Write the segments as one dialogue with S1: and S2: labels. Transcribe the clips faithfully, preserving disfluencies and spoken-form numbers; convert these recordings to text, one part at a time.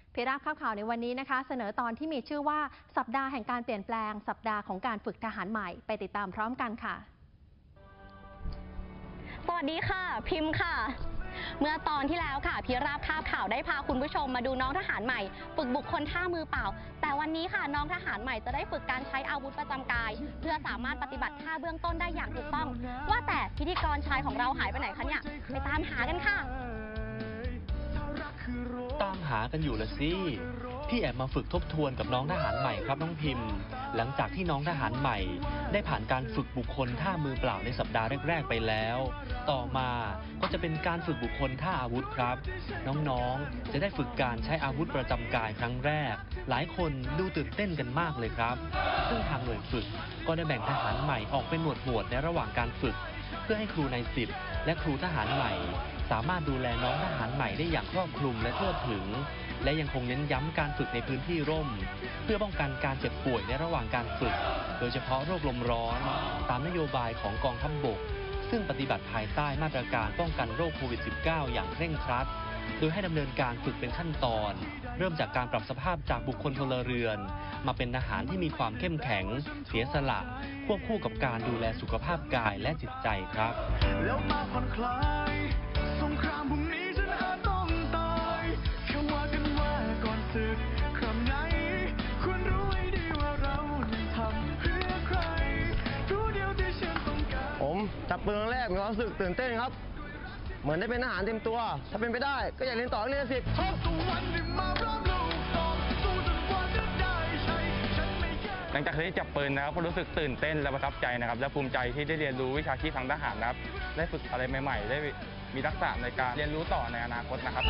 S1: พิราบข่าวข่าวในวันนี้นะคะเสนอตอนที่มีชื่อว่าสัปดาห์แห่งการเปลี่ยนแปลงสัปดาห์ของการฝึกทหารใหม่ไปติดตามพร้อมกันค่ะ
S2: สวัสดีค่ะพิมพ์ค่ะเมื่อตอนที่แล้วค่ะพิราบภาพข่าวได้พาคุณผู้ชมมาดูน้องทหารใหม่ฝึกบุคคลท่ามือเปล่าแต่วันนี้ค่ะน้องทหารใหม่จะได้ฝึกการใช้อาวุธประจำกายเพื่อสามารถปฏิบัติท่าเบื้องต้นได้อย่างถูกต้องว่าแต่พิธีกรชายของเราหายไปไหนคะเนี่ยไปตามหากันค่ะ
S3: ตามหากันอยู่ละสิพี่แอบมาฝึกทบทวนกับน้องทหารใหม่ครับน้องพิมพ์หลังจากที่น้องทหารใหม่ได้ผ่านการฝึกบุคคลท่ามือเปล่าในสัปดาห์แรกๆไปแล้วต่อมาก็จะเป็นการฝึกบุคคลท่าอาวุธครับน้องๆจะได้ฝึกการใช้อาวุธประจำกายครั้งแรกหลายคนดูตื่นเต้นกันมากเลยครับซึ่งทางหน่วยฝึกก็ได้แบ่งทหารใหม่ออกเป็นหมวดหมวดในระหว่างการฝึกเพื่อให้ครูนายสิบและครูทหารใหม่สามารถดูแลน้องทหารใหม่ได้อย่างครอบคลุมและทั่วถึงและยังคงเน้นย้ำการฝึกในพื้นที่ร่มเพื่อป้องกันการเจ็บป่วยในระหว่างการฝึกโดยเฉพาะโรคลมร้อนตามนโยบายของกองทัพบกซึ่งปฏิบัติภายใต้มาตรการป้องกันโรคโควิด สิบเก้า อย่างเคร่งครัดโดยให้ดำเนินการฝึกเป็นขั้นตอนเริ่มจากการปรับสภาพจากบุคคลพลเรือนมาเป็นทหารที่มีความเข้มแข็งเสียสละควบคู่กับการดูแลสุขภาพกายและจิตใจครับแล้วมาผ่อนคลายสงครามพรุ่งนี้ฉันอาจต้องตายแค่ว่ากันว่าก่อนศึกครั้งไหนควรรู้ให้ดีว่าเรานั้นทำเพื่อใครรู้เดียวที่ฉันต้องการผมจับปืนครั้งแรกมีความรู้สึกตื่นเต้นครับเหมือนได้เป็นทหารเต็มตัวถ้าเป็นไปได้ก็อยากเรียนต่อเรียนสิบ
S4: หลังจากที่จับปืนนะครับก็รู้สึกตื่นเต้นและประทับใจนะครับและภูมิใจที่ได้เรียนรู้วิชาชีพทางทหารนะครับได้ฝึกอะไรใหม่ๆได้มีทักษะในการเรียนรู้ต่อในอนาคตนะครับ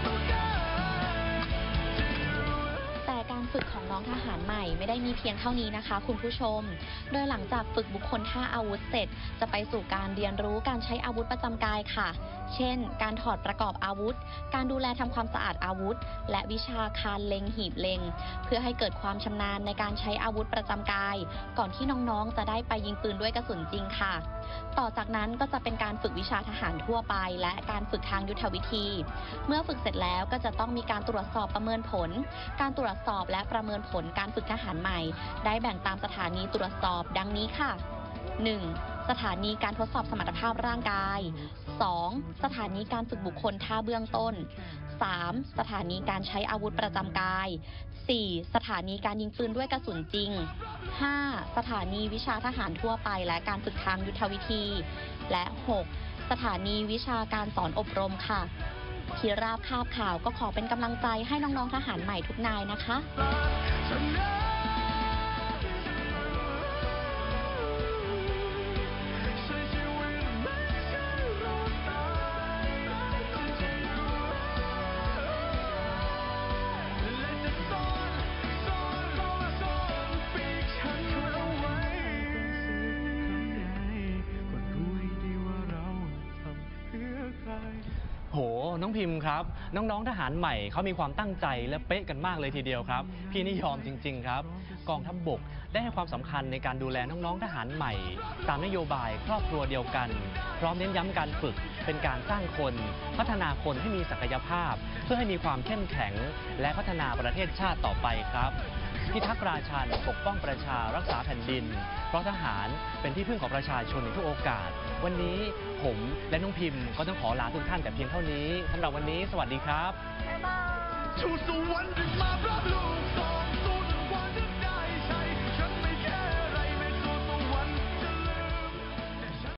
S2: แต่การฝึกของน้องทหารใหม่ไม่ได้มีเพียงเท่านี้นะคะคุณผู้ชมโดยหลังจากฝึกบุคคลท่าอาวุธเสร็จจะไปสู่การเรียนรู้การใช้อาวุธประจำกายค่ะเช่นการถอดประกอบอาวุธการดูแลทำความสะอาดอาวุธและวิชาคานเล็งหีบเล็งเพื่อให้เกิดความชำนาญในการใช้อาวุธประจำกายก่อนที่น้องๆจะได้ไปยิงปืนด้วยกระสุนจริงค่ะต่อจากนั้นก็จะเป็นการฝึกวิชาทหารทั่วไปและการฝึกทางยุทธวิธีเมื่อฝึกเสร็จแล้วก็จะต้องมีการตรวจสอบประเมินผลการตรวจสอบและประเมินผลการฝึกทหารใหม่ได้แบ่งตามสถานีตรวจสอบดังนี้ค่ะ หนึ่ง. สถานีการทดสอบสมรรถภาพร่างกาย สอง. สถานีการฝึกบุคคลท่าเบื้องต้น สาม. สถานีการใช้อาวุธประจำกาย สี่. สถานีการยิงปืนด้วยกระสุนจริง ห้า. สถานีวิชาทหารทั่วไปและการฝึกทางยุทธวิธี และ หก. สถานีวิชาการสอนอบรมค่ะพิราบภาพข่าวก็ขอเป็นกำลังใจให้น้องๆทหารใหม่ทุกนายนะคะ
S3: โหน้องพิมพ์ครับน้องๆทหารใหม่เขามีความตั้งใจและเป๊ะกันมากเลยทีเดียวครับพี่นิยอมจริงๆครับกองทัพบกได้ให้ความสำคัญในการดูแลน้องๆทหารใหม่ตามนโยบายครอบครัวเดียวกันพร้อมเน้นย้ำการฝึกเป็นการสร้างคนพัฒนาคนให้มีศักยภาพเพื่อให้มีความเข้มแข็งและพัฒนาประเทศชาติต่อไปครับพิทักษ์ราชันปกป้องประชารักษาแผ่นดินเพราะทหารเป็นที่พึ่งของประชาชนในทุกโอกาสวันนี้ผมและน้องพิมพ์ก็ต้องขอลาทุกท่านแต่เพียงเท่านี้สำหรับวันนี้สวัสดีครับบ๊ายบาย